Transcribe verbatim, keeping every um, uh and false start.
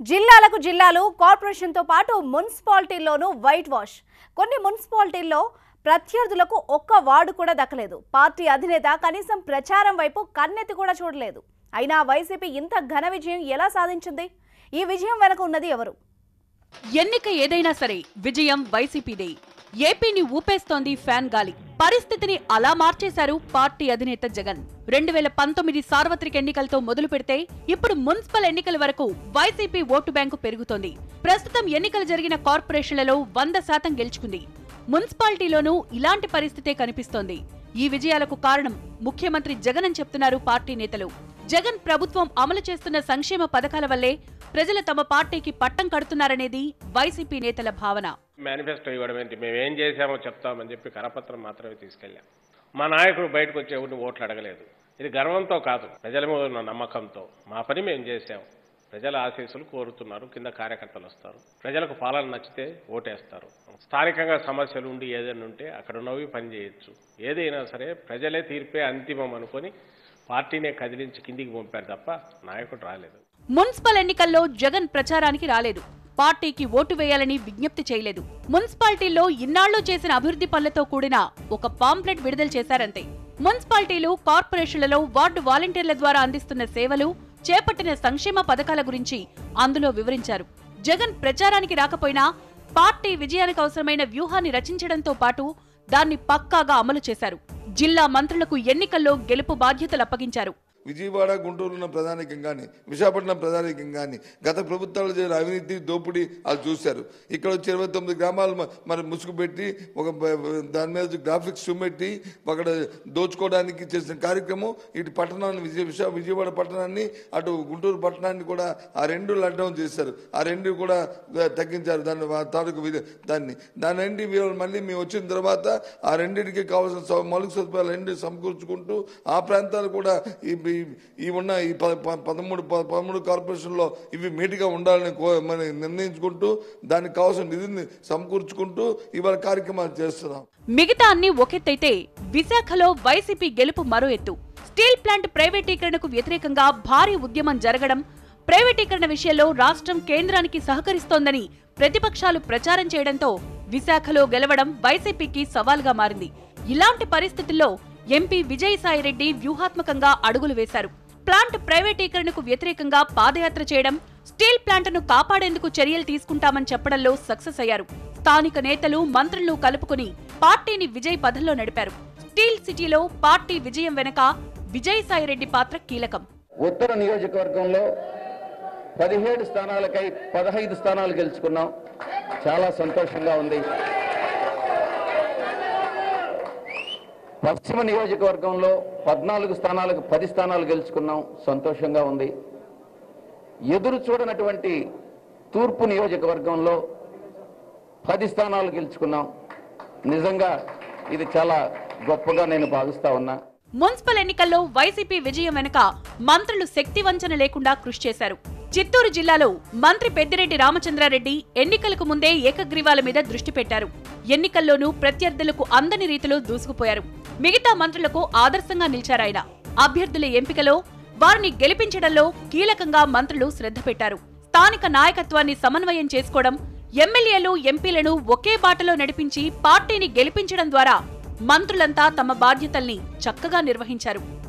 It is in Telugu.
జిల్లాలకు జిల్లాలు కార్పొరేషన్ తో పాటు మున్సిపాలిటీల్లోనూ వైట్ వాష్. కొన్ని మున్సిపాలిటీల్లో ప్రత్యర్థులకు ఒక్క వార్డు కూడా దక్కలేదు. పార్టీ అధినేత కనీసం ప్రచారం వైపు కన్నెత్తి కూడా చూడలేదు. అయినా వైసీపీ ఇంత ఘన విజయం ఎలా సాధించింది? ఈ విజయం వెనుక ఉన్నది ఎవరు? ఎన్నిక ఏదైనా సరే విజయం వైసీపీదే. ఏపీని ఊపేస్తోంది ఫ్యాన్ గాలి. పరిస్థితిని అలా మార్చేశారు పార్టీ అధినేత జగన్. రెండు వేల పంతొమ్మిది సార్వత్రిక ఎన్నికలతో మొదలు పెడితే ఇప్పుడు మున్సిపల్ ఎన్నికల వరకు వైసీపీ ఓటు బ్యాంకు పెరుగుతోంది. ప్రస్తుతం ఎన్నికలు జరిగిన కార్పొరేషన్లలో వంద శాతం గెలుచుకుంది. మున్సిపాలిటీలోనూ ఇలాంటి పరిస్థితే కనిపిస్తోంది. ఈ విజయాలకు కారణం ముఖ్యమంత్రి జగన్ అని చెప్తున్నారు పార్టీ నేతలు. జగన్ ప్రభుత్వం అమలు చేస్తున్న సంక్షేమ పథకాల వల్లే ప్రజలు తమ పార్టీకి పట్టం కడుతున్నారనేది వైసీపీ నేతల భావన. మేనిఫెస్టో ఇవ్వడం ఏంటి, మేము ఏం చేశామో చెప్తామని చెప్పి కరపత్రం మాత్రమే తీసుకెళ్లాం. మా నాయకుడు బయటకు వచ్చి ఎవరిని ఓట్లు అడగలేదు. ఇది గర్వంతో కాదు, ప్రజల మీద ఉన్న నమ్మకంతో మా పని మేము చేశాం. ప్రజల ఆశీస్సులు కోరుతున్నారు. కింద కార్యకర్తలు వస్తారు, ప్రజలకు పాలన నచ్చితే ఓటేస్తారు. స్థానికంగా సమస్యలు ఉండి ఏదైనా ఉంటే అక్కడ ఉన్నవి పని చేయొచ్చు. ఏదైనా సరే ప్రజలే తీర్పే అంతిమం అనుకొని పార్టీనే కదిలించి కిందికి పంపారు తప్ప నాయకుడు రాలేదు. మున్సిపల్ ఎన్నికల్లో జగన్ ప్రచారానికి రాలేదు. పార్టీకి ఓటు వేయాలని విజ్ఞప్తి చేయలేదు. మున్సిపాలిటీల్లో ఇన్నాళ్లు చేసిన అభివృద్ధి పనులతో కూడిన ఒక పాంప్లెట్ విడుదల చేశారంతే. మున్సిపాలిటీలు, కార్పొరేషన్లలో వార్డు వాలంటీర్ల ద్వారా అందిస్తున్న సేవలు, చేపట్టిన సంక్షేమ పథకాల గురించి అందులో వివరించారు. జగన్ ప్రచారానికి రాకపోయినా పార్టీ విజయానికి అవసరమైన వ్యూహాన్ని రచించడంతో పాటు దాన్ని పక్కాగా అమలు చేశారు. జిల్లా మంత్రులకు ఎన్నికల్లో గెలుపు బాధ్యతలు అప్పగించారు. విజయవాడ, గుంటూరు ఉన్న ప్రధానికం కానీ, విశాఖపట్నం ప్రధానికం కానీ గత ప్రభుత్వాలు చేసిన అవినీతి, దోపిడీ వాళ్ళు చూశారు. ఇక్కడ వచ్చి ఇరవై తొమ్మిది గ్రామాలు మరి ముసుగు పెట్టి ఒక దాని మీద గ్రాఫిక్స్ చూపెట్టి అక్కడ దోచుకోవడానికి చేసిన కార్యక్రమం ఇటు పట్టణాన్ని విజయ విశా విజయవాడ పట్టణాన్ని అటు గుంటూరు పట్టణాన్ని కూడా ఆ రెండు లాక్డౌన్ చేశారు. ఆ రెండు కూడా తగ్గించారు. దాన్ని తాలూకు దాన్ని దాని రెండు మళ్ళీ మేము వచ్చిన తర్వాత ఆ రెండింటికి కావాల్సిన మౌలిక సదుపాయాలు రెండు సమకూర్చుకుంటూ ఆ ప్రాంతాలు కూడా ఈ ఈ ఉన్న ఈ పదమూడు పదమూడు కార్పొరేషన్లో ఇవి మీటిగా ఉండాలని మనం నిర్ణయించుకుంటూ దానికి కావాల్సిన నిధిని సమకూర్చుకుంటూ ఇవాళ కార్యక్రమాలు చేస్తున్నాం. మిగతా అన్ని ఒకెత్తైతే విశాఖలో వైసీపీ గెలుపు మరో ఎత్తు. స్టీల్ ప్లాంట్ ప్రైవేటీకరణకు వ్యతిరేకంగా భారీ ఉద్యమం జరగడం, ప్రైవేటీకరణ విషయంలో రాష్ట్రం కేంద్రానికి సహకరిస్తోందని ప్రతిపక్షాలు ప్రచారం చేయడంతో విశాఖలో గెలవడం వైసీపీకి సవాల్గా మారింది. ఇలాంటి పరిస్థితుల్లో ఎంపీ విజయసాయిరెడ్డి వ్యూహాత్మకంగా అడుగులు వేశారు. ప్లాంట్ ప్రైవేటీకరణకు వ్యతిరేకంగా పాదయాత్ర చేయడం, స్టీల్ ప్లాంట్ను కాపాడేందుకు చర్యలు తీసుకుంటామని చెప్పడంలో సక్సెస్ అయ్యారు. స్థానిక నేతలు, మంత్రులను కలుపుకుని పార్టీని విజయ్ పథంలో నడిపారు. స్టీల్ సిటీలో పార్టీ విజయం వెనక విజయసాయిరెడ్డి పాత్ర కీలకం. ఉత్తర నియోజకవర్గంలో పదిహేడు స్థానాలకై పదహైదు స్థానాలు గెలుచుకున్నాం. చాలా సంతోషంగా ఉంది. పశ్చిమ నియోజకవర్గంలో పద్నాలుగు స్థానాలకు పది స్థానాలు గెలుచుకున్నాం. సంతోషంగా ఉంది. ఎదురు చూడనటువంటి తూర్పు నియోజకవర్గంలో పది స్థానాలు గెలుచుకున్నాం. నిజంగా ఇది చాలా గొప్పగా నేను భావిస్తా ఉన్నా. మున్సిపల్ ఎన్నికల్లో వైసీపీ విజయం వెనుక మంత్రులు శక్తి వంచన లేకుండా కృషి చేశారు. చిత్తూరు జిల్లాలో మంత్రి పెద్దిరెడ్డి రామచంద్రారెడ్డి ఎన్నికలకు ముందే ఏకగ్రీవాల మీద దృష్టి పెట్టారు. ఎన్నికల్లోనూ ప్రత్యర్థులకు అందని రీతిలో దూసుకుపోయారు. మిగతా మంత్రులకు ఆదర్శంగా నిలిచారాయన. అభ్యర్థుల ఎంపికలో, వారిని గెలిపించడంలో కీలకంగా మంత్రులు శ్రద్ధ పెట్టారు. స్థానిక నాయకత్వాన్ని సమన్వయం చేసుకోవడం, ఎమ్మెల్యేలు, ఎంపీలను ఒకే బాటలో నడిపించి పార్టీని గెలిపించడం ద్వారా మంత్రులంతా తమ బాధ్యతల్ని చక్కగా నిర్వహించారు.